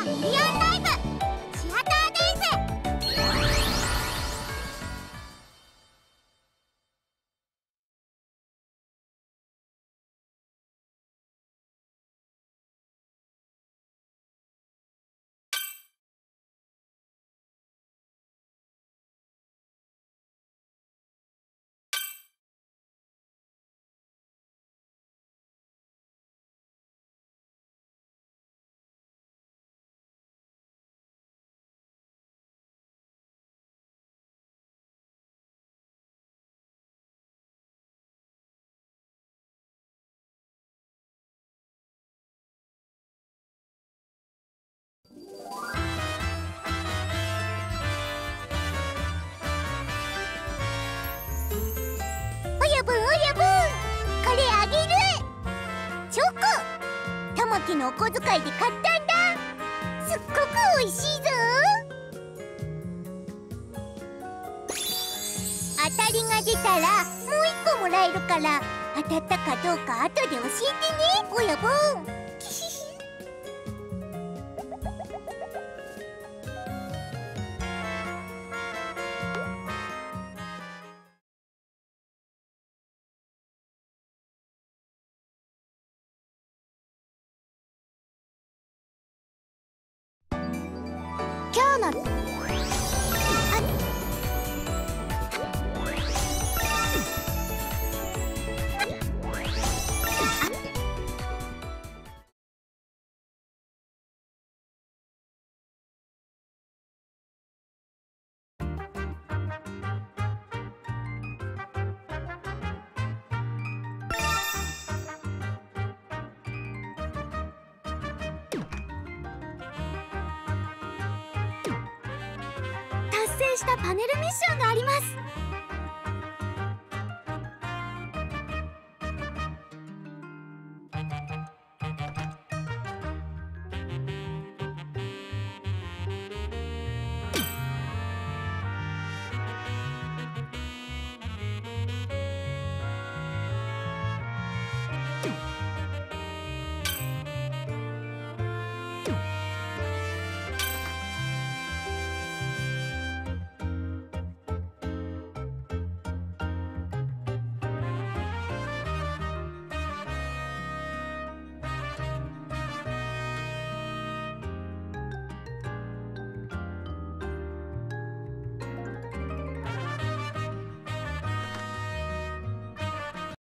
ミリオンライブシアターデイズ。親分親分、これあげる。チョコ、たまきのお小遣いで買ったんだ。すっごくおいしいぞ。当たりが出たらもう1個もらえるから、当たったかどうか後で教えてね、親分。今日の達成したパネルミッションがあります。